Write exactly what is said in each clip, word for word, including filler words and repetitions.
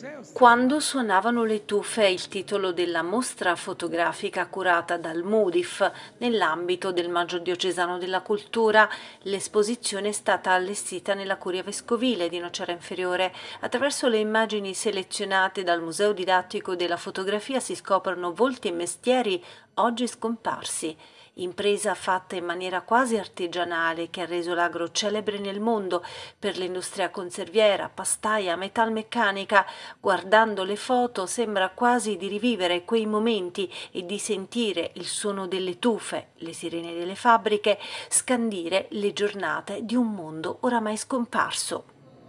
Quando suonavano le tufe è il titolo della mostra fotografica curata dal MUDIF nell'ambito del Maggio Diocesano della Cultura. L'esposizione è stata allestita nella Curia Vescovile di Nocera Inferiore. Attraverso le immagini selezionate dal Museo Didattico della Fotografia si scoprono volti e mestieri oggi scomparsi. Impresa fatta in maniera quasi artigianale che ha reso l'agro celebre nel mondo per l'industria conserviera, pastaia, metalmeccanica. Guardando le foto sembra quasi di rivivere quei momenti e di sentire il suono delle tufe, le sirene delle fabbriche, scandire le giornate di un mondo oramai scomparso.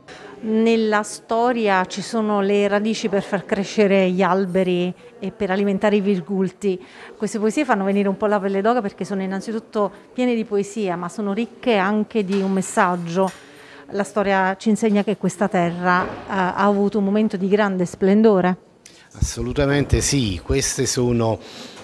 Nella storia ci sono le radici per far crescere gli alberi e per alimentare i virgulti. Queste poesie fanno venire un po' la pelle d'oca perché sono innanzitutto piene di poesia, ma sono ricche anche di un messaggio. La storia ci insegna che questa terra eh, ha avuto un momento di grande splendore. Assolutamente sì, queste sono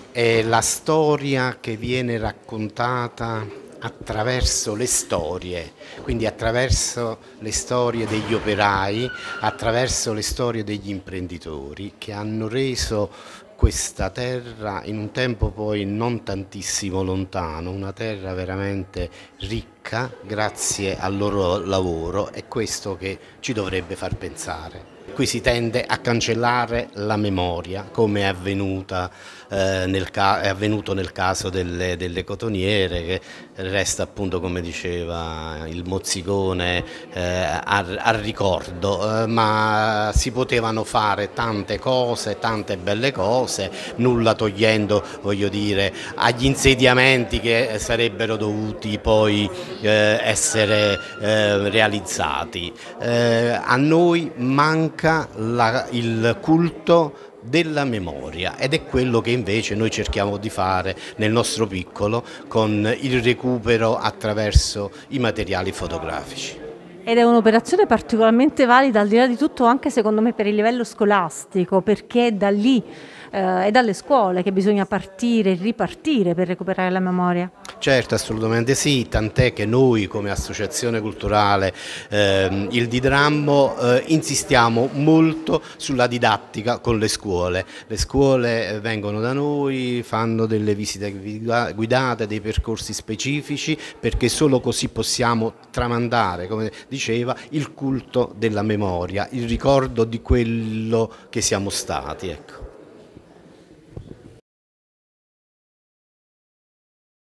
è la storia che viene raccontata attraverso le storie, quindi attraverso le storie degli operai, attraverso le storie degli imprenditori che hanno reso questa terra in un tempo poi non tantissimo lontano, una terra veramente ricca grazie al loro lavoro. È questo che ci dovrebbe far pensare. Qui si tende a cancellare la memoria, come è, avvenuta, eh, nel è avvenuto nel caso delle, delle cotoniere, che resta appunto, come diceva, il mozzicone eh, al, al ricordo, eh, ma si potevano fare tante cose, tante belle cose, nulla togliendo, voglio dire, agli insediamenti che sarebbero dovuti poi eh, essere eh, realizzati. Eh, a noi manca La, il culto della memoria ed è quello che invece noi cerchiamo di fare nel nostro piccolo con il recupero attraverso i materiali fotografici. Ed è un'operazione particolarmente valida al di là di tutto anche secondo me per il livello scolastico, perché è da lì, eh, è dalle scuole che bisogna partire e ripartire per recuperare la memoria. Certo, assolutamente sì, tant'è che noi come associazione culturale ehm, il Didrammo eh, insistiamo molto sulla didattica con le scuole. Le scuole vengono da noi, fanno delle visite guidate, dei percorsi specifici, perché solo così possiamo tramandare, come diceva, il culto della memoria, il ricordo di quello che siamo stati. Ecco.